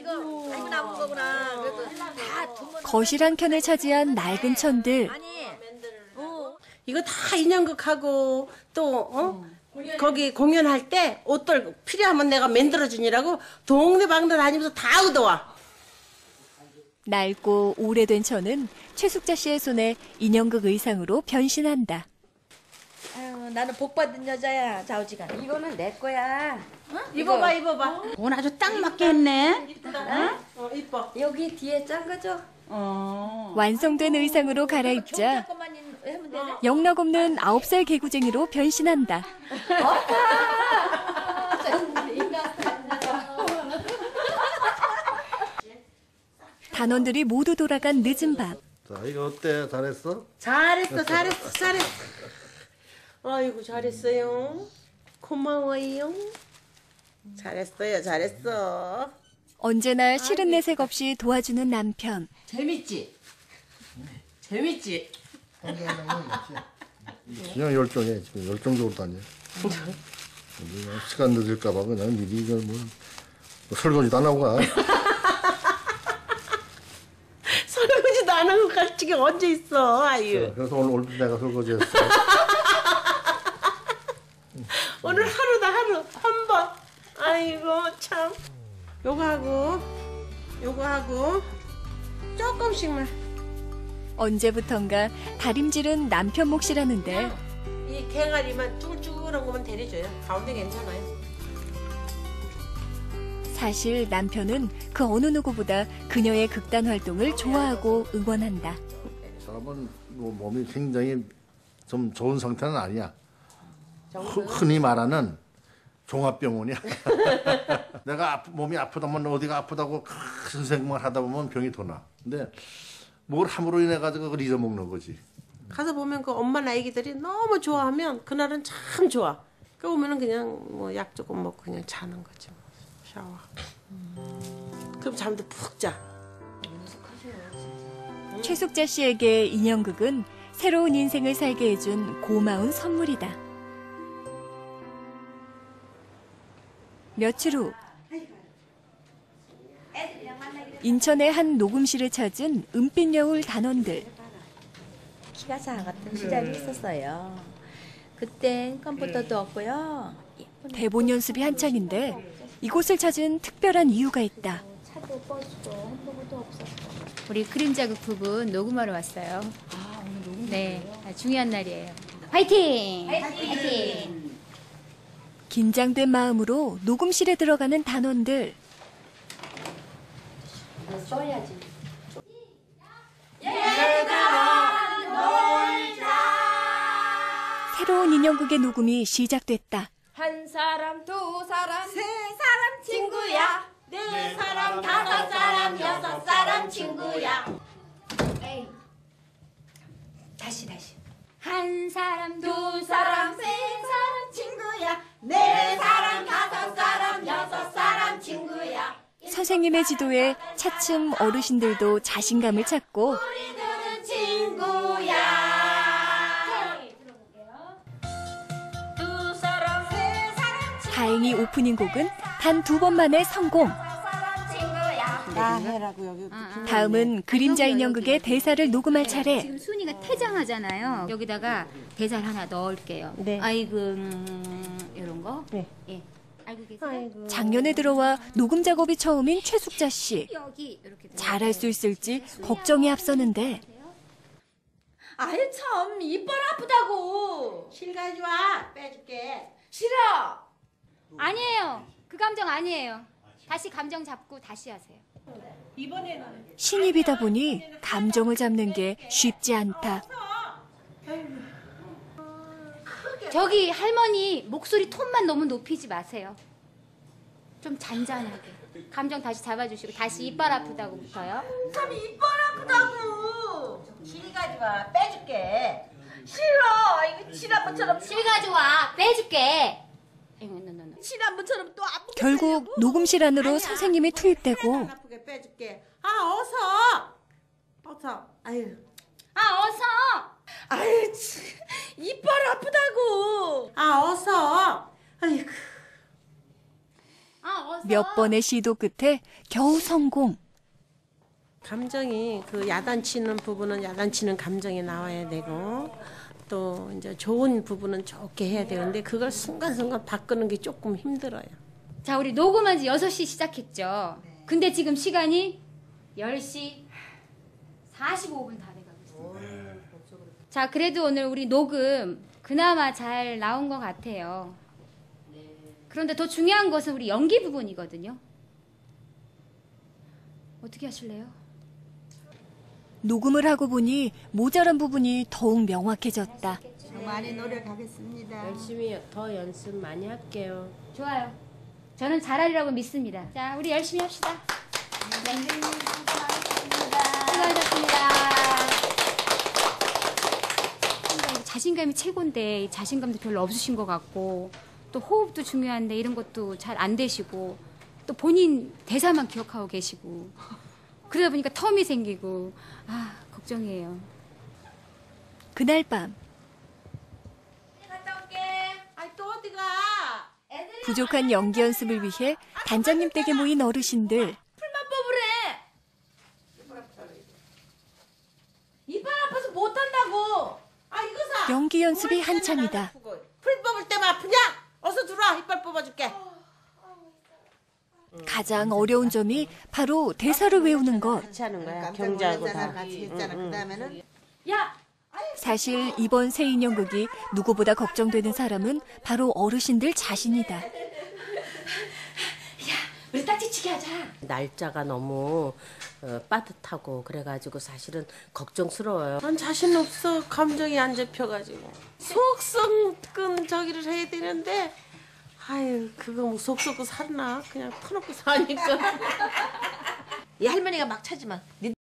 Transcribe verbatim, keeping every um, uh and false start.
이거 아이고 남은 거구나. 그래도 다 거실 한 켠을 차지한 낡은 천들. 아니. 어. 이거 다 인형극하고 또 어? 거기 공연할 때 옷들 필요하면 내가 만들어주니라고 동네방네 다니면서 다 얻어와. 낡고 오래된 천은 최숙자 씨의 손에 인형극 의상으로 변신한다. 아유, 나는 복 받은 여자야. 좌우지간. 이거는 내 거야. 어? 입어봐 입어봐. 오늘 아주 딱 맞게 했네. 이쁘다. 어 이뻐. 여기 뒤에 짠 거죠? 어. 완성된 의상으로 갈아입자 조금만 하면 되네. 영락없는 아홉 살 개구쟁이로 변신한다. 단원들이 모두 돌아간 늦은 밤. 자, 이거 어때? 잘했어? 잘했어 잘했어 잘했어. 아이고 잘했어요. 고마워요. 잘했어요 잘했어. 언제나 싫은 내색 없이 도와주는 남편. 재밌지? 재밌지? 그냥 열정해. 지금 열정적으로 다녀. 시간 늦을까봐 그냥 미리 이걸 뭐, 뭐 설거지도 안 하고 가. 설거지도 안 하고 갈 적이 언제 있어, 아유. 그래서 오늘 오늘 내가 설거지했어. 오늘 하루다 하루 한 번. 아이고 참. 요거 하고 요거 하고 조금씩만. 언제부턴가 다림질은 남편 몫이라는데 이 갱아리만 쭈글쭈글한 것만 데려줘요. 가운데 괜찮아요. 사실 남편은 그 어느 누구보다 그녀의 극단 활동을 좋아하고 응원한다. 사람은 뭐 몸이 굉장히 좀 좋은 상태는 아니야. 흔- 흔히 말하는 종합병원이야. 내가 아프, 몸이 아프다면 어디가 아프다고 큰 생각만 하다 보면 병이 더 나. 근데 뭘 함으로 인해 가지고 그걸 잊어먹는 거지. 가서 보면 그 엄마나 아기들이 너무 좋아하면 그날은 참 좋아. 그 오면은 그냥 뭐 약 조금 먹고 그냥 자는 거지. 뭐. 샤워. 그럼 잠도 푹 자. 최숙자 씨에게 인형극은 새로운 인생을 살게 해준 고마운 선물이다. 며칠 후 인천의 한 녹음실을 찾은 은빛 여울 단원들. 키가 작았던 시절이 있었어요. 그땐 컴퓨터도 없고요. 예쁜 대본 연습이 한창인데 이곳을 찾은 특별한 이유가 있다. 차도 버스도 햄버거도 없었어. 우리 그림자극 부분 녹음하러 왔어요. 아, 오늘 녹음? 네, 아, 중요한 날이에요. 화이팅! 화이팅! 긴장된 마음으로 녹음실에 들어가는 단원들. 써야지. 새로운 인형극의 녹음이 시작됐다. 한 사람, 두 사람, 세 사람 친구야. 네 사람, 다섯 사람, 여섯 사람 친구야. 에이. 다시 다시. 한 사람, 두 사람, 세 사람 친구야. 네 사람, 다섯 사람, 여섯 사람 친구야. 선생님의 지도에 차츰 어르신들도 자신감을 찾고 우리들은 친구야. 두 사람, 세 사람 다행히 오프닝 곡은 단 두 번만에 성공. 친구야. 나 해라고 여기. 다음은 그림자 인형극의 대사를 녹음할 차례. 지금 순이가 퇴장하잖아요. 여기다가 대사를 하나 넣을게요. 네. 아이고, 음, 이런 거. 네. 예. 알고 계세요? 작년에 들어와 녹음 작업이 처음인 최숙자 씨. 여기 이렇게. 잘할 수 있을지 걱정이 앞서는데 아유 참 이빨 아프다고. 실 가져와. 빼줄게. 싫어. 아니에요. 그 감정 아니에요. 다시 감정 잡고 다시 하세요. 신입이다 보니 감정을 잡는 게 쉽지 않다. 저기 할머니 목소리 톤만 너무 높이지 마세요. 좀 잔잔하게. 감정 다시 잡아주시고 다시 이빨 아프다고부터요. 참 이빨 아프다고. 실 가져와. 빼줄게. 싫어. 이거 지난번처럼 실 가져와. 빼줄게. 에이, no, no, no. 지난번처럼 또 아프게. 결국 녹음실 안으로 선생님이 투입되고 안 아프게 빼줄게. 아 어서. 어서. 아유. 아 어서. 아유 참 이빨 아프다고. 아 어서. 아이고. 몇 번의 시도 끝에 겨우 성공. 감정이 그 야단치는 부분은 야단치는 감정이 나와야 되고 또 이제 좋은 부분은 좋게 해야 되는데 그걸 순간순간 바꾸는 게 조금 힘들어요. 자, 우리 녹음한 지 여섯 시 시작했죠. 근데 지금 시간이 열 시 사십오 분 다 돼가고 있어요. 자, 그래도 오늘 우리 녹음 그나마 잘 나온 것 같아요. 그런데 더 중요한 것은 우리 연기 부분이거든요. 어떻게 하실래요? 녹음을 하고 보니 모자란 부분이 더욱 명확해졌다. 많이 노력하겠습니다. 열심히 더 연습 많이 할게요. 좋아요. 저는 잘하리라고 믿습니다. 자, 우리 열심히 합시다. 네. 수고하셨습니다. 수고하셨습니다. 자신감이 최고인데 이 자신감도 별로 없으신 것 같고 또 호흡도 중요한데 이런 것도 잘 안 되시고 또 본인 대사만 기억하고 계시고 그러다 보니까 텀이 생기고 아 걱정이에요. 그날 밤 갔다 올게. 아이 또 어디가? 부족한 연기 연습을 위해 단장님 댁에 모인 어르신들. 풀만 뽑으래. 이빨 아파서 못 한다고. 아 이거 사. 연기 연습이 한창이다. 풀 뽑을 때만 아프냐? 어서 들어와 이빨 뽑아줄게. 가장 어려운 점이 바로 대사를 외우는 것. 같이 하는 거야. 깜짝 경주하고 놀랐잖아. 다. 같이 했잖아. 그다음에는 야 사실 이번 새인연극이 누구보다 걱정되는 사람은 바로 어르신들 자신이다. 우리 딱지치기 하자. 날짜가 너무 어, 빠듯하고 그래가지고 사실은 걱정스러워요. 난 자신 없어. 감정이 안 잡혀가지고 속성끈 저기를 해야 되는데 아유 그거 뭐 속썩고 살나 그냥 터놓고 사니까. 이 할머니가 막 차지만.